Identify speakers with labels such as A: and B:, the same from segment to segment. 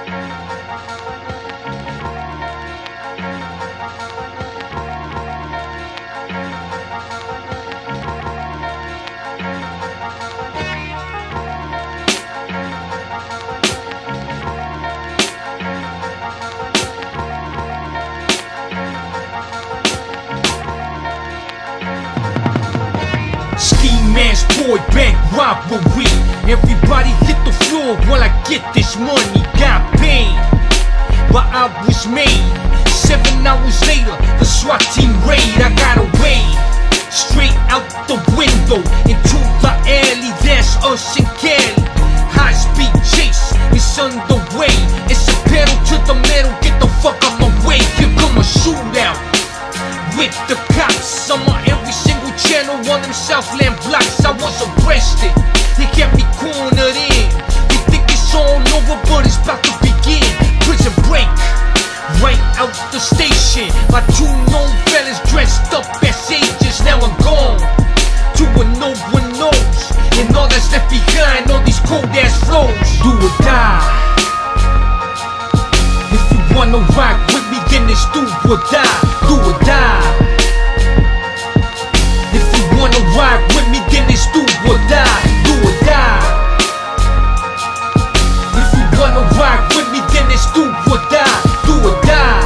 A: Man's boy, bank robbery. Everybody hit the floor while I get this money. Got pain, but I was made. 7 hours later, the SWAT team raid. I got away, straight out the window into the alley. That's us in Cali. High speed chase is underway. It's a pedal to the metal. Get the fuck out my way. Here come a shootout with the cops. I'm on every single channel on them Southland blocks. I was arrested, they kept me cornered in. They think it's all over, but it's about to begin. Prison break, right out the station. My 2 known fellas dressed up as agents. Now I'm gone to where no one knows, and all that's left behind, all these cold ass flows. Do or die. If you wanna rock with me, then it's do or die. Do or die. If you wanna ride with me, then it's do or die. Do or die. If you wanna ride with me, then it's do or die. Do or die.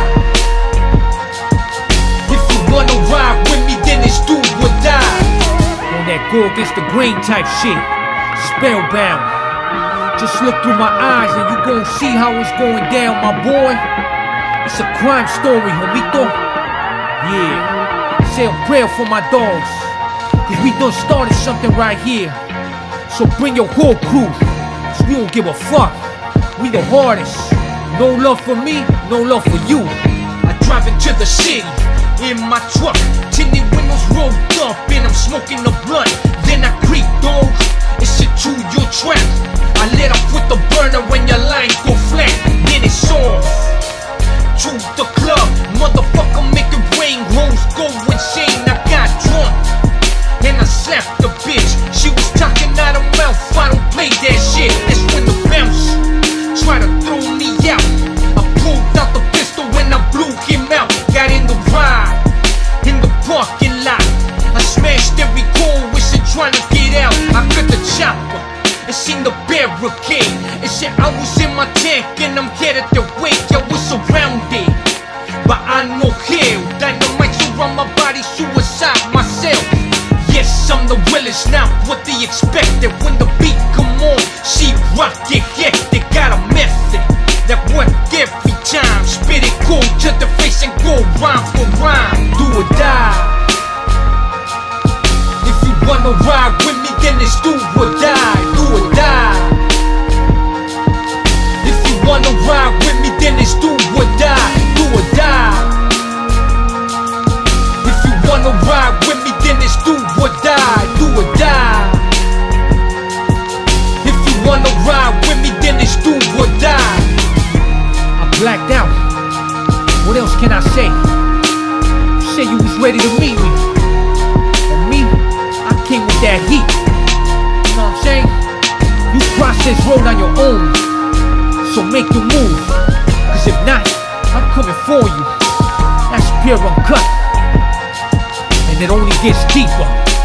A: If you wanna ride with me, then it's do or die. On that go against the grain type shit, spellbound. Just look through my eyes and you gon' see how it's going down, my boy. It's a crime story, homito. Yeah, say a prayer for my dogs, cause we done started something right here. So bring your whole crew, cause we don't give a fuck. We the hardest. No love for me, no love for you. I drive into the city in my truck, tinted windows rolled up, and I'm smoking a blunt. Then I creep dog, it's into your trap. I let off with the burner when your line go flat. Then it's off to the club, motherfucker, make it rain, hoes go insane. I got drunk and I slapped the bitch. She was talking out her mouth, I don't play that shit. That's when the bounce tried to throw me out. I pulled out the pistol and I blew him out. Got in the ride, in the parking lot. I smashed every core, wishing trying to get out. I cut the chopper and seen the barricade. It said I was in my tank and I'm headed the way. I was surrounded, but I know hell. Dynamite's around my body, suicide myself. Yes, I'm the realest, not what they expected. When the beat come on, she rock it hectic. Got a method that work every time. Spit it cold to the face and go rhyme for rhyme. Do or die. If you wanna ride with me, then it's do or die. Do or die. If you wanna ride with me, then it's do or die. Do or die. If you wanna ride with me, then it's do or die. Do or die. If you wanna ride with me, then it's do or die. I blacked out. What else can I say? You said you was ready to meet me, and me, I came with that heat. You know what I'm saying? You cross this road on your own, so make your move. Cause if not, I'm coming for you. That's pure uncut, and it only gets deeper.